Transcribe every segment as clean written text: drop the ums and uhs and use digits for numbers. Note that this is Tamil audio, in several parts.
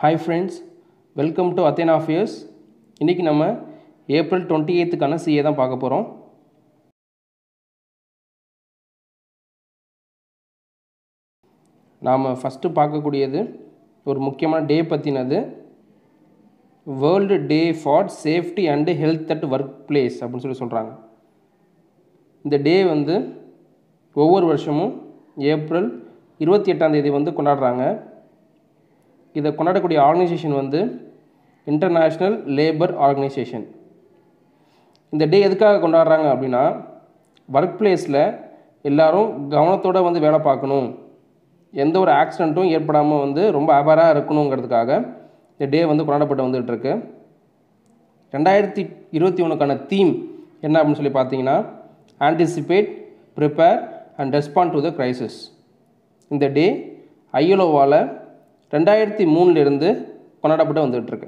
Hi friends, welcome to Athena Affairs. இன்னைக்கு நம்ம ஏப்ரல் 28க்கான CA தான் பார்க்க போகிறோம். நாம் ஃபஸ்ட்டு பார்க்கக்கூடியது ஒரு முக்கியமான டே பற்றினது, world day for safety and health at work place அப்படின்னு சொல்கிறாங்க. இந்த டே வந்து ஒவ்வொரு வருஷமும் ஏப்ரல் 28 கொண்டாடுறாங்க. இதை கொண்டாடக்கூடிய ஆர்கனைசேஷன் வந்து இன்டர்நேஷ்னல் லேபர் ஆர்கனைசேஷன். இந்த டே எதுக்காக கொண்டாடுறாங்க அப்படின்னா, ஒர்க் பிளேஸில் எல்லோரும் கவனத்தோடு வந்து வேலை பார்க்கணும், எந்த ஒரு ஆக்சிடெண்ட்டும் ஏற்படாமல் வந்து ரொம்ப அவேராக இருக்கணுங்கிறதுக்காக இந்த டே வந்து கொண்டாடப்பட்டு வந்துகிட்ருக்கு. 2021க்கான தீம் என்ன அப்படின்னு சொல்லி பார்த்தீங்கன்னா, anticipate, prepare and respond to the crisis. இந்த டே ஐஎல்ஓவால் 2003 கொண்டாடப்பட்டு வந்துகிட்ருக்கு.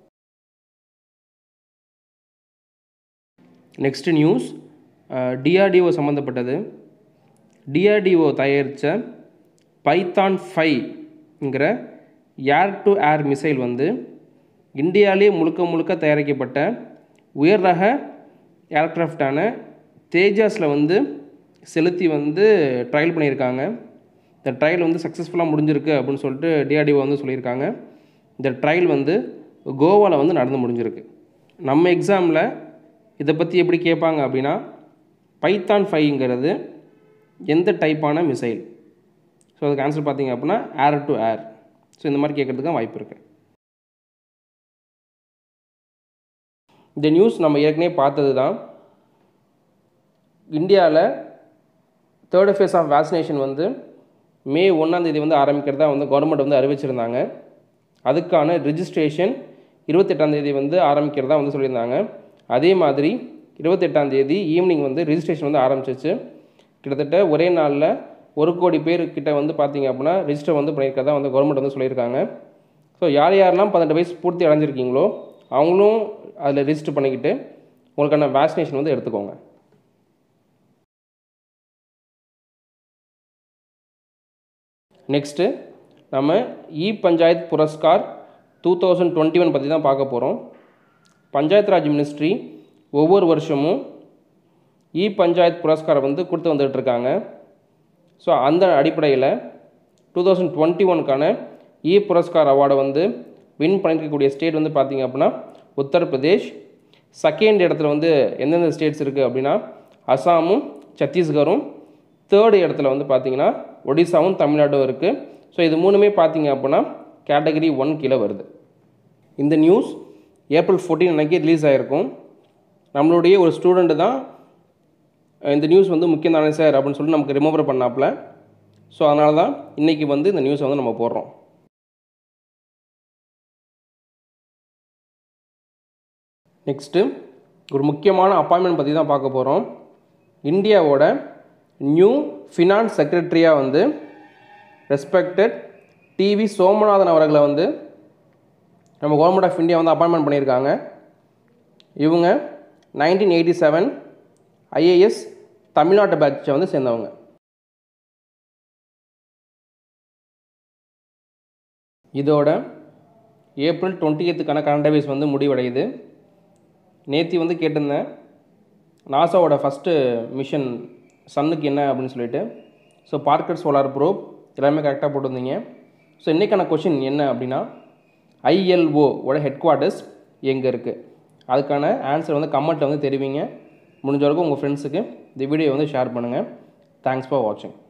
நெக்ஸ்ட் நியூஸ் டிஆர்டிஓ சம்மந்தப்பட்டது. டிஆர்டிஓ தயாரித்த பைத்தான் 5ங்கிற ஏர் டு ஏர் மிசைல் வந்து இந்தியாவிலே முழுக்க தயாரிக்கப்பட்ட உயர் ரக ஏர்க்ராஃப்டான தேஜாஸில் வந்து செலுத்தி வந்து ட்ரையல் பண்ணியிருக்காங்க. இந்த ட்ரையல் வந்து சக்ஸஸ்ஃபுல்லாக முடிஞ்சிருக்கு அப்படின்னு சொல்லிட்டு டிஆர்டிஓ வந்து சொல்லியிருக்காங்க. இந்த ட்ரையல் வந்து கோவாவில் வந்து நடந்து முடிஞ்சிருக்கு. நம்ம எக்ஸாமில் இதை பற்றி எப்படி கேட்பாங்க அப்படின்னா, பைத்தான் 5ங்கிறது எந்த டைப்பான மிசைல்? ஸோ அதுக்கு ஆன்சர் பார்த்தீங்க அப்படின்னா ஏர் டு ஏர். ஸோ இந்த மாதிரி கேட்குறதுக்கு வாய்ப்பு இருக்குது. இந்த நியூஸ் நம்ம ஏற்கனவே பார்த்தது தான். இந்தியாவில் 3rd ஃபேஸ் ஆஃப் வேக்சினேஷன் வந்து May 1 வந்து ஆரம்பிக்கிறதா வந்து கவர்மெண்ட் வந்து அறிவிச்சிருந்தாங்க. அதுக்கான ரிஜிஸ்ட்ரேஷன் 28 வந்து ஆரம்பிக்கிறதா வந்து சொல்லியிருந்தாங்க. அதே மாதிரி 28 ஈவினிங் வந்து ரிஜிஸ்ட்ரேஷன் வந்து ஆரம்பிச்சிச்சு. கிட்டத்தட்ட ஒரே நாளில் 1 கோடி பேர் கிட்ட வந்து பார்த்திங்க அப்படின்னா ரிஜிஸ்டர் வந்து பண்ணியிருக்கிறதா வந்து கவர்மெண்ட் வந்து சொல்லியிருக்காங்க. ஸோ யாரெல்லாம் 18 வயசு பூர்த்தி அடைஞ்சிருக்கீங்களோ அவங்களும் அதில் ரிஜிஸ்டர் பண்ணிக்கிட்டு உங்களுக்கான வேக்சினேஷன் வந்து எடுத்துக்கோங்க. நெக்ஸ்ட்டு நம்ம பஞ்சாயத் புரஸ்கார் 2021 பற்றி தான் பார்க்க போகிறோம். பஞ்சாயத் ராஜ் மினிஸ்ட்ரி ஒவ்வொரு வருஷமும் பஞ்சாயத் புரஸ்காரை வந்து கொடுத்து வந்துட்டுருக்காங்க. ஸோ அந்த அடிப்படையில் 2021க்கான புரஸ்கார் அவார்டை வந்து வின் பண்ணியிருக்கக்கூடிய ஸ்டேட் வந்து பார்த்திங்க அப்படின்னா உத்தரப்பிரதேஷ். செகண்ட் இடத்துல வந்து எந்தெந்த ஸ்டேட்ஸ் இருக்குது அப்படின்னா அசாமும் சத்தீஸ்கரும். 3rd இடத்துல வந்து பார்த்திங்கன்னா ஒடிசாவும் தமிழ்நாடும் இருக்குது. ஸோ இது மூணுமே பார்த்திங்க அப்படின்னா கேட்டகரி 1 கீழே வருது. இந்த நியூஸ் ஏப்ரல் 14 அன்றைக்கி ரிலீஸ் ஆகிருக்கும். நம்மளுடைய ஒரு ஸ்டூடெண்ட்டு தான் இந்த நியூஸ் வந்து முக்கியம் தானே சார் அப்படின்னு சொல்லிட்டு நமக்கு ரிமெம்பர் பண்ணாப்புல. ஸோ அதனால தான் இன்றைக்கி வந்து இந்த நியூஸை வந்து நம்ம போடுறோம். நெக்ஸ்ட்டு ஒரு முக்கியமான அப்பாயின்மெண்ட் பற்றி தான் பார்க்க போகிறோம். இந்தியாவோட நியூ ஃபினான்ஸ் செக்ரட்டரியாக வந்து ரெஸ்பெக்டட் டிவி சோமநாதன் அவர்களை வந்து நம்ம கவர்மெண்ட் ஆஃப் இந்தியா வந்து அப்பாயின்மெண்ட் பண்ணியிருக்காங்க. இவங்க 1987 ஐஏஎஸ் தமிழ்நாட்டு பேட்சை வந்து சேர்ந்தவங்க. இதோட ஏப்ரல் 28க்கான கரண்ட் அஃபேர்ஸ் வந்து முடிவடையுது. நேற்று வந்து கேட்டிருந்தேன் நாசாவோட ஃபஸ்ட்டு மிஷன் சன்னுக்கு என்ன அப்படின்னு சொல்லிட்டு. ஸோ பார்க்கர் சோலார் ப்ரோப் எல்லாமே கரெக்டாக போட்டிருந்தீங்க. ஸோ இன்றைக்கான கொஷின் என்ன அப்படின்னா, ஐஎல்ஓவோட ஹெட் குவார்ட்டர்ஸ் எங்கே இருக்குது? அதுக்கான ஆன்சர் வந்து கமெண்ட்டில் வந்து தெரிவிங்க. முடிஞ்ச வரைக்கும் உங்கள் ஃப்ரெண்ட்ஸுக்கு இந்த வீடியோ வந்து ஷேர் பண்ணுங்கள். தேங்க்ஸ் ஃபார் வாட்சிங்.